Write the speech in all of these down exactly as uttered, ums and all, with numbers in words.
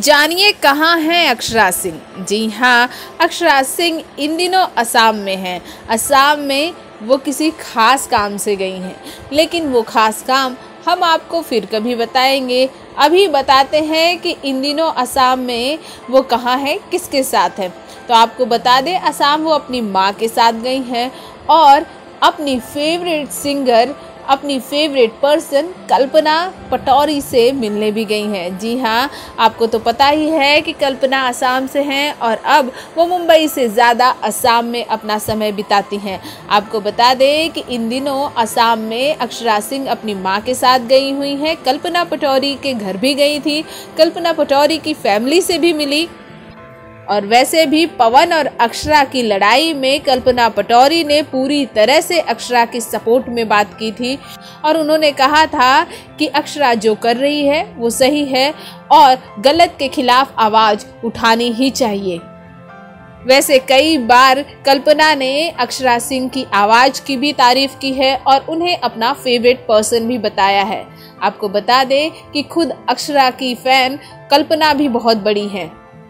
जानिए कहाँ हैं अक्षरा सिंह। जी हाँ, अक्षरा सिंह इन दिनों असम में हैं। असम में वो किसी खास काम से गई हैं, लेकिन वो खास काम हम आपको फिर कभी बताएंगे। अभी बताते हैं कि इन दिनों असम में वो कहाँ हैं, किसके साथ हैं। तो आपको बता दें, असम वो अपनी माँ के साथ गई हैं और अपनी फेवरेट सिंगर, अपनी फेवरेट पर्सन कल्पना पटौरी से मिलने भी गई हैं। जी हाँ, आपको तो पता ही है कि कल्पना असम से हैं और अब वो मुंबई से ज़्यादा असम में अपना समय बिताती हैं। आपको बता दें कि इन दिनों असम में अक्षरा सिंह अपनी माँ के साथ गई हुई हैं। कल्पना पटौरी के घर भी गई थी, कल्पना पटौरी की फैमिली से भी मिली। और वैसे भी पवन और अक्षरा की लड़ाई में कल्पना पटौरी ने पूरी तरह से अक्षरा की सपोर्ट में बात की थी और उन्होंने कहा था कि अक्षरा जो कर रही है वो सही है और गलत के खिलाफ आवाज़ उठानी ही चाहिए। वैसे कई बार कल्पना ने अक्षरा सिंह की आवाज़ की भी तारीफ की है और उन्हें अपना फेवरेट पर्सन भी बताया है। आपको बता दें कि खुद अक्षरा की फैन कल्पना भी बहुत बड़ी हैं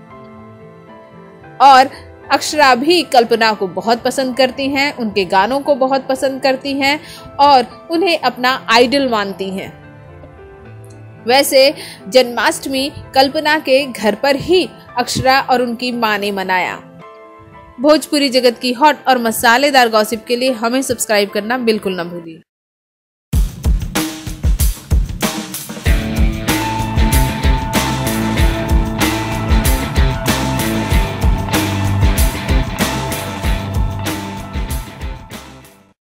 और अक्षरा भी कल्पना को बहुत पसंद करती हैं, उनके गानों को बहुत पसंद करती हैं और उन्हें अपना आइडल मानती हैं। वैसे जन्माष्टमी कल्पना के घर पर ही अक्षरा और उनकी मां ने मनाया। भोजपुरी जगत की हॉट और मसालेदार गॉसिप के लिए हमें सब्सक्राइब करना बिल्कुल ना भूलिए।